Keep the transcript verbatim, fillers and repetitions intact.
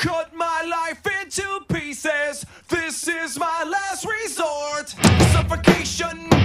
cut my life into pieces. This is my last resort. Suffocation.